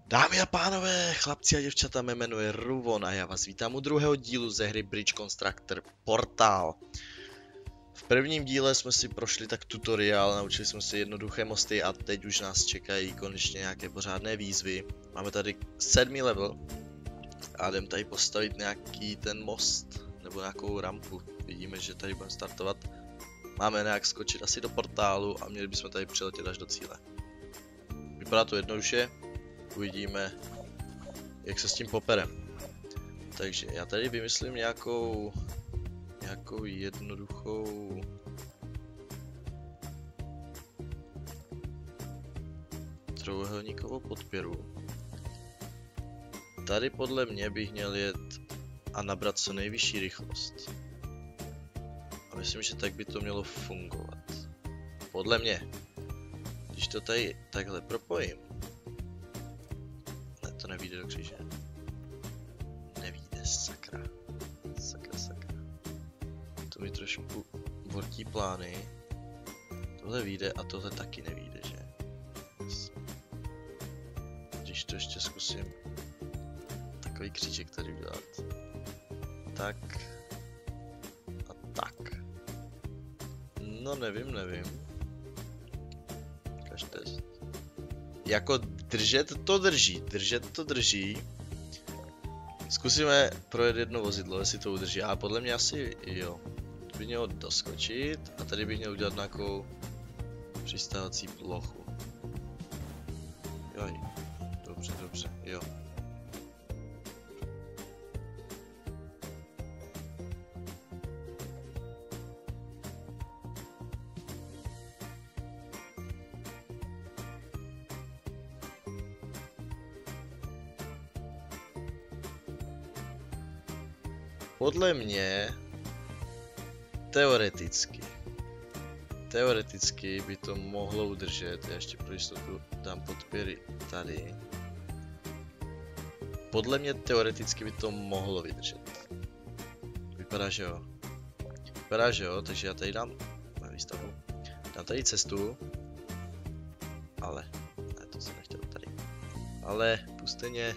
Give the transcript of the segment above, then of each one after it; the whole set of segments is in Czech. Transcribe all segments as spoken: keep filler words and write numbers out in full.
Dámy a pánové, chlapci a děvčata, mé jméno je Ruvon a já vás vítám u druhého dílu ze hry Bridge Constructor Portal. V prvním díle jsme si prošli tak tutoriál, naučili jsme se jednoduché mosty a teď už nás čekají konečně nějaké pořádné výzvy. Máme tady sedmý level a jdem tady postavit nějaký ten most nebo nějakou rampu. Vidíme, že tady budeme startovat. Máme nějak skočit asi do portálu a měli bychom tady přiletět až do cíle. Vypadá to jednoduše. Uvidíme, jak se s tím poperem. Takže já tady vymyslím nějakou nějakou jednoduchou trojúhelníkovou podpěru. Tady podle mě bych měl jet a nabrat co nejvyšší rychlost. A myslím, že tak by to mělo fungovat. Podle mě. Když to tady takhle propojím. Ne, to nevíde do kříže. Nevíde, sakra. Sakra, sakra. To mi trošku vortí plány. Tohle vyjde a tohle taky nevyjde, že? Když to ještě zkusím takový kříček tady udělat. Tak. A tak. No nevím, nevím. Kaž test. Jako držet to drží, držet to drží. Zkusíme projet jedno vozidlo, jestli to udrží. A podle mě asi jo. To by mělo doskočit a tady bych měl udělat nějakou přistávací plochu. Joj. Dobře, dobře, jo. Podle mě teoreticky teoreticky by to mohlo udržet. Já ještě pro jistotu dám podpěry tady. Podle mě teoreticky by to mohlo vydržet. Vypadá, že jo. Vypadá, že jo, takže já tady dám na výstavu. Dám tady cestu. Ale, ne, to jsem nechtěl tady. Ale pusteně.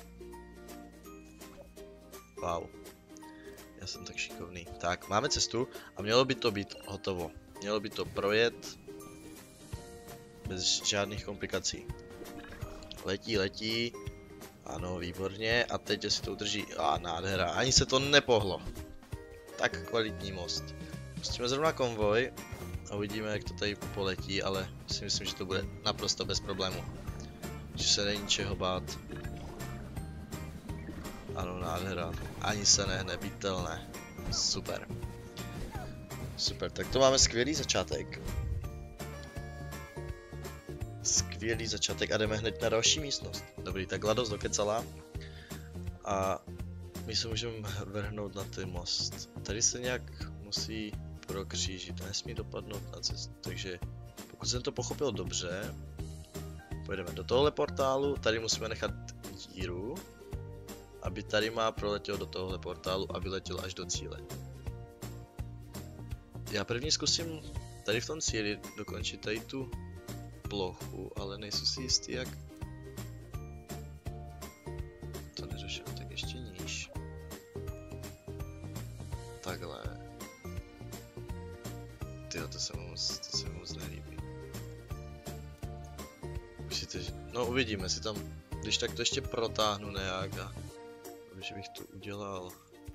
Wow. Já jsem tak šikovný. Tak, máme cestu a mělo by to být hotovo. Mělo by to projet bez žádných komplikací. Letí, letí. Ano, výborně. A teď, jestli to udrží. A nádhera. Ani se to nepohlo. Tak kvalitní most. Pustíme zrovna konvoj a uvidíme, jak to tady poletí, ale si myslím, že to bude naprosto bez problému. Že se není čeho bát. Ano, nádhera. Ani se nehne, bytelné. Super. Super, tak to máme skvělý začátek. Skvělý začátek a jdeme hned na další místnost. Dobrý, tak Glados dokecala. A my se můžeme vrhnout na ten most. Tady se nějak musí prokřížit, nesmí dopadnout na cestu. Takže pokud jsem to pochopil dobře, pojedeme do tohohle portálu, tady musíme nechat díru, aby tady má proletěl do tohohle portálu a vyletěl až do cíle. Já první zkusím tady v tom cíli dokončit tady tu plochu, ale nejsem si jistý, jak to neřeším, tak ještě níž. Takhle. Tyjo, to se mu moc, to se mu moc nelíbí. Myslíte, že... No uvidíme, si tam, když tak to ještě protáhnu nějak a že bych to udělal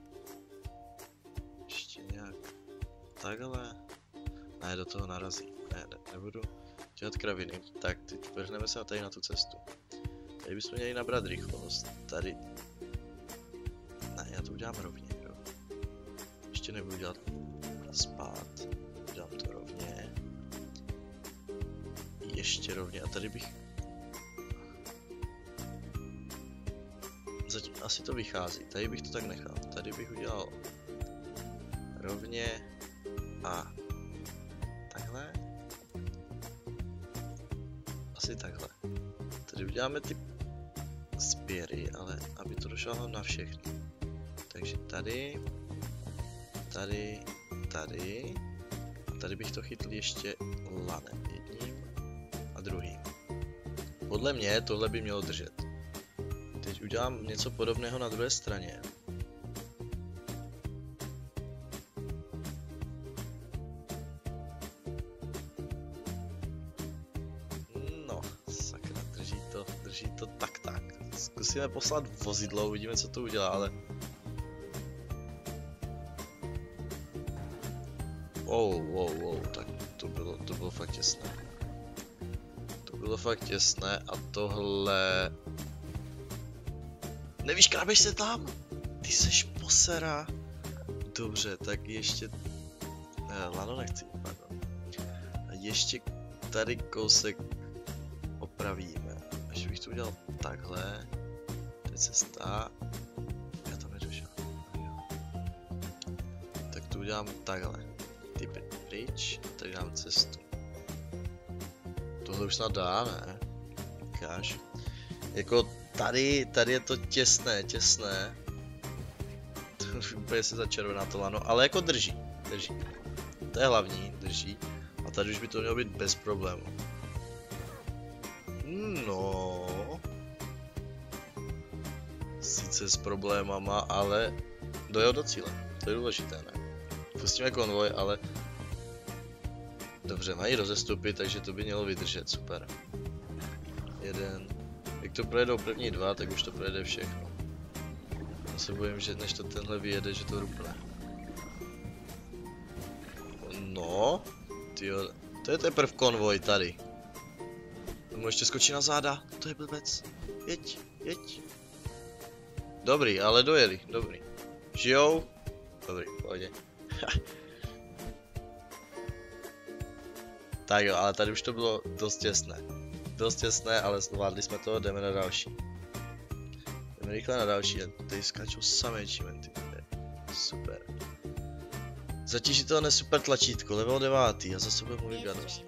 ještě nějak takhle. Ne, do toho narazí. Ne, ne, nebudu dělat kraviny. Tak, teď vrhneme se tady na tu cestu. Tady bychom měli nabrat rychlost. Tady. Ne, já to udělám rovně, jo. Ještě nebudu dělat spát. Udělám to rovně. Ještě rovně. A tady bych... Zatím asi to vychází. Tady bych to tak nechal. Tady bych udělal rovně a takhle. Asi takhle. Tady uděláme ty spěry, ale aby to došlo na všechny. Takže tady, tady, tady. A tady bych to chytl ještě lanem jedním a druhým. Podle mě tohle by mělo držet. Teď udělám něco podobného na druhé straně. No, sakra, drží to, drží to tak tak. Zkusíme poslat vozidlo, uvidíme, co to udělá, ale... Wow, wow, wow, tak to bylo, to bylo fakt těsné. To bylo fakt těsné a tohle... Nevíš, krabeš se tam? Ty seš posera. Dobře, tak ještě... Ne, Lano nechci, pardon. A ještě tady kousek opravíme. Až bych to udělal takhle. To je cesta. Já tam nedošel. Tak to udělám takhle. Ty pryč, tady dám cestu. Tohle už snad dá, ne? Ukáž. Jako tady, tady je to těsné, těsné. To už úplně se začervená to lano, ale jako drží, drží. To je hlavní, drží. A tady už by to mělo být bez problému. No. Sice s problémama, ale dojel do cíle. To je důležité, ne? Pustíme konvoj, ale... Dobře, mají rozestupy, takže to by mělo vydržet, super. Jeden. Jak to projedou první dva, tak už to projede všechno. Já se bojím, že než to tenhle vyjede, že to rupne. No, tyjo, to je teprve konvoj tady. Tomu ještě skočí na záda, to je blbec. Jeď, jeď. Dobrý, ale dojeli, dobrý. Žijou? Dobrý, pohodě. Tak jo, ale tady už to bylo dost těsné. Dost těsné, ale zvládli jsme to, jdeme na další. Jdeme rychle na další a tady skáčou samé čímenty. Super. Zatížitelné super tlačítko, level devátý a zase bude mluvit gadost.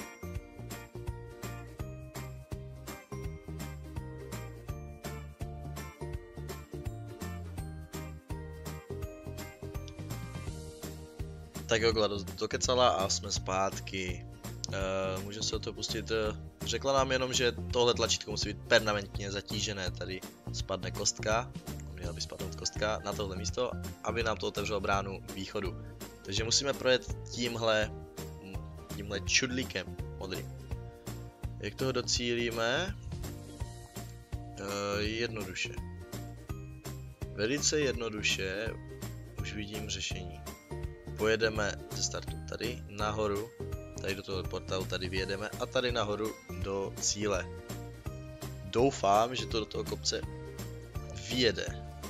Tak jo, GLaDOS dokecala a jsme zpátky. Uh, můžeme se o to pustit. Uh, řekla nám jenom, že tohle tlačítko musí být permanentně zatížené. Tady spadne kostka, měla by spadnout kostka na tohle místo, aby nám to otevřelo bránu východu. Takže musíme projet tímhle, tímhle čudlíkem modrým. Jak toho docílíme? Uh, jednoduše. Velice jednoduše už vidím řešení. Pojedeme ze startu tady nahoru, tady do toho portálu, tady vyjedeme a tady nahoru do cíle. Doufám, že to do toho kopce vyjede.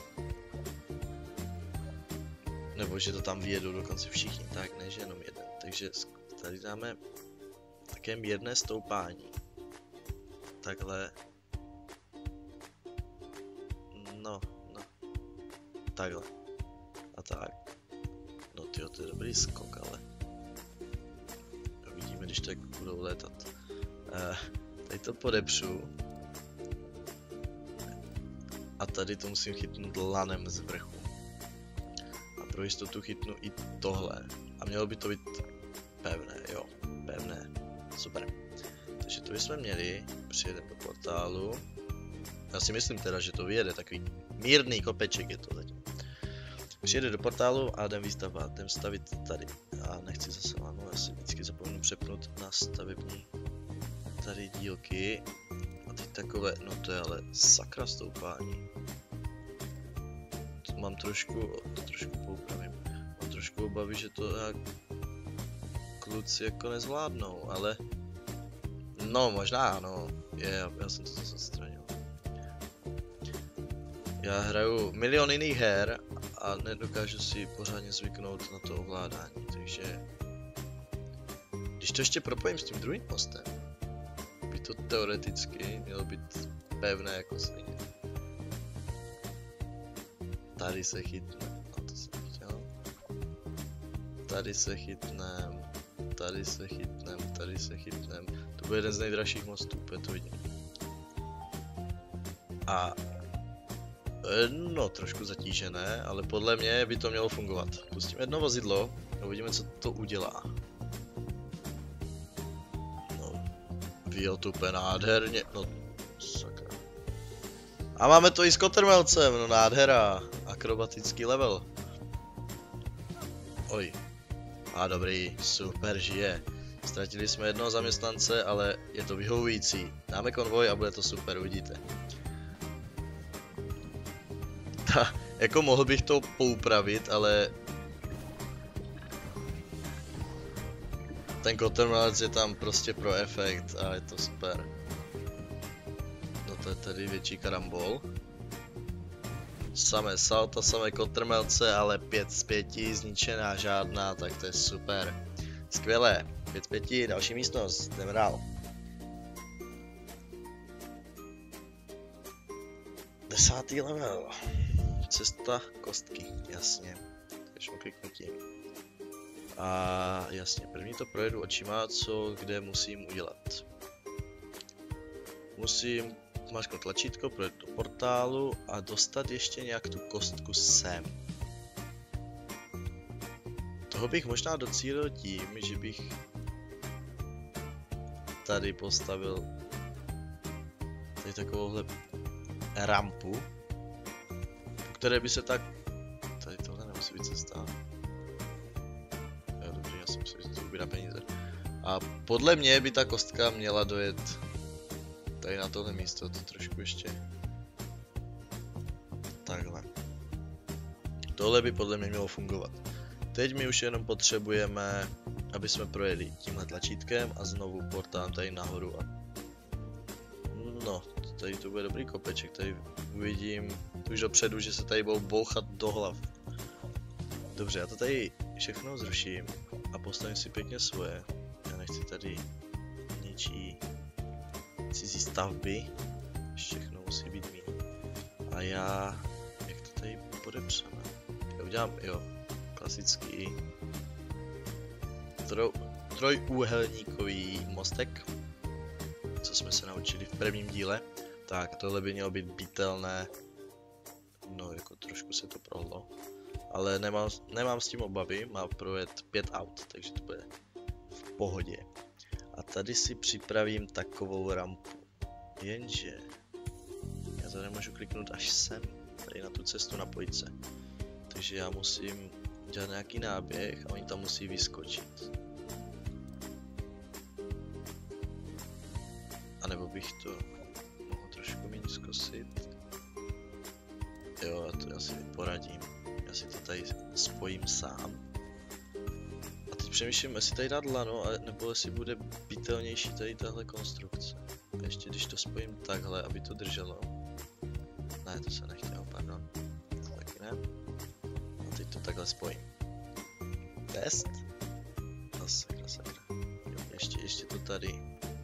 Nebo že to tam vyjedou dokonce všichni, tak ne, že jenom jeden. Takže tady dáme také mírné stoupání. Takhle. No, no. Takhle. A tak. No tyjo, to je dobrý skok, ale uvidíme, když tak budou létat. Uh, tady to podepřu. A tady to musím chytnout lanem z vrchu. A pro jistotu chytnu i tohle. A mělo by to být pevné, jo, pevné. Super. Takže to bychom měli, přijedeme do portálu. Já si myslím teda, že to vyjede, takový mírný kopeček je to zatím. Přijede do portálu a jdem výstavba, jdem stavit tady. A nechci zase lano, já si vždycky zapomenu přepnout na stavební tady dílky. A teď takové, no to je ale sakra stoupání. To mám trošku, to trošku poupravím. Mám trošku obavy, že to jak kluci jako nezvládnou, ale... No možná, no, je, já, já jsem to zase odstranil. Já hraju milion jiných her a nedokážu si pořádně zvyknout na to ovládání, takže... Když to ještě propojím s tím druhým mostem, by to teoreticky mělo být pevné jako svině. Tady se chytne, a to jsem chtěl. Tady se chytnem, tady se chytnem, tady se chytnem. To bude jeden z nejdražších mostů, úplně to vidím. A... No, trošku zatížené, ale podle mě by to mělo fungovat. Pustíme jedno vozidlo a uvidíme, co to udělá. No, vyjel to úplně nádherně, no, sakra. A máme to i s kotrmelcem, no nádhera. Akrobatický level. Oj. A dobrý, super, žije. Ztratili jsme jednoho zaměstnance, ale je to vyhovující. Dáme konvoj a bude to super, uvidíte. Ta, jako mohl bych to poupravit, ale... Ten kotrmelec je tam prostě pro efekt a je to super. No to je tady větší karambol. Samé salta, samé kotrmelce, ale pět z pěti, zničená žádná, tak to je super. Skvělé, pět z pěti, další místnost, jdeme dál. Desátý level. Cesta kostky, jasně. Začnu kliknutím. A jasně, první to projedu očima, co kde musím udělat. Musím zmáčknout tlačítko, projet do portálu a dostat ještě nějak tu kostku sem. Toho bych možná docílil tím, že bych tady postavil tady takovouhle rampu, po které by se tak... Tady tohle nemusí být cesta. Jo, dobře, já si myslím, že to ubírá peníze. A podle mě by ta kostka měla dojet tady na tohle místo, to trošku ještě takhle. Tohle by podle mě mělo fungovat. Teď my už jenom potřebujeme, aby jsme projeli tímhle tlačítkem a znovu portálem tady nahoru. A... No, tady to bude dobrý kopeček, tady uvidím už dopředu, že se tady budou bouchat do hlav. Dobře, já to tady všechno zruším a postavím si pěkně svoje. Já nechci tady ničí cizí stavby, všechno musí být mý. A já, jak to tady podepřeme? Já udělám, jo, klasický troj, trojúhelníkový mostek, co jsme se naučili v prvním díle. Tak, tohle by mělo být bytelné, no jako trošku se to prohlo, ale nemám, nemám s tím obavy, má projet pět aut, takže to bude v pohodě. A tady si připravím takovou rampu, jenže já to nemůžu kliknout až sem, tady na tu cestu napojit se. Takže já musím dělat nějaký náběh a oni tam musí vyskočit. A nebo bych to mohl trošku méně zkusit. Jo, to já si poradím. Já si to tady spojím sám. A teď přemýšlím, jestli tady dát lano, nebo jestli bude bytelnější tady tahle konstrukce. A ještě když to spojím takhle, aby to drželo. Ne, to se nechtělo, pardon. Taky ne. A teď to takhle spojím. Test. No sakra, sakra. Jo, ještě, ještě to tady.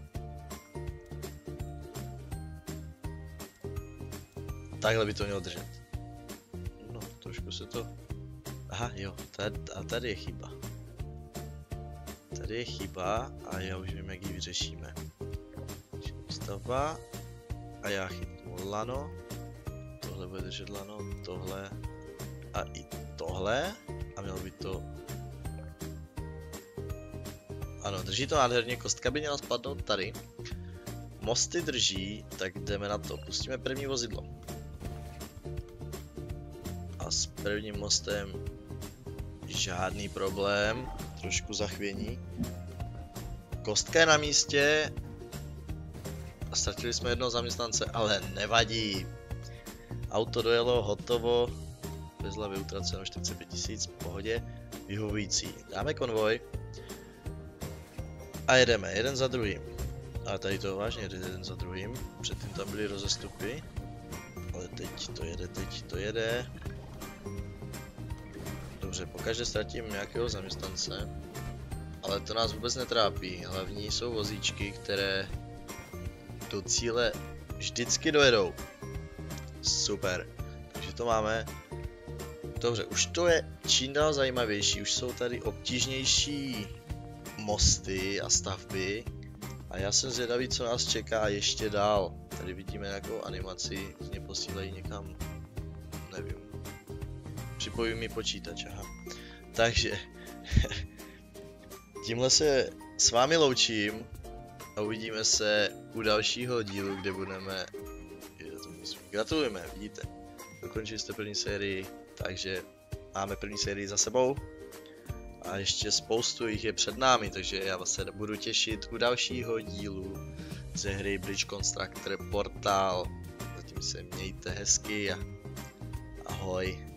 Takhle by to mělo držet. No, trošku se to... Aha, jo, tady, a tady je chyba. Tady je chyba a já už vím, jak ji vyřešíme. Stavba a já chytnu lano. Tohle bude držet lano, tohle a i tohle. A mělo by to... Ano, drží to nádherně, kostka by měla spadnout tady. Mosty drží, tak jdeme na to. Pustíme první vozidlo. A s prvním mostem žádný problém, trošku zachvění. Kostka je na místě a ztratili jsme jednoho zaměstnance, ale nevadí. Auto dojelo, hotovo, bez hlavy utraceno čtyřicet pět tisíc, v pohodě, vyhovující. Dáme konvoj a jedeme, jeden za druhým. A tady to vážně jede jeden za druhým, předtím tam byly rozestupy, ale teď to jede, teď to jede. Dobře, pokaždé ztratím nějakého zaměstnance, ale to nás vůbec netrápí. Hlavní jsou vozíčky, které do cíle vždycky dojedou. Super, takže to máme. Dobře, už to je čím dál zajímavější, už jsou tady obtížnější mosty a stavby. A já jsem zvědavý, co nás čeká ještě dál. Tady vidíme nějakou animaci, mě posílají někam, nevím. Připojuji mi počítač, aha. Takže, tímhle se s vámi loučím a uvidíme se u dalšího dílu, kde budeme... Je, to musím Gratulujeme, vidíte. Dokončili jste první sérii, takže máme první sérii za sebou. A ještě spoustu jich je před námi, takže já vás se budu těšit u dalšího dílu ze hry Bridge Constructor Portal. Zatím se mějte hezky a ahoj.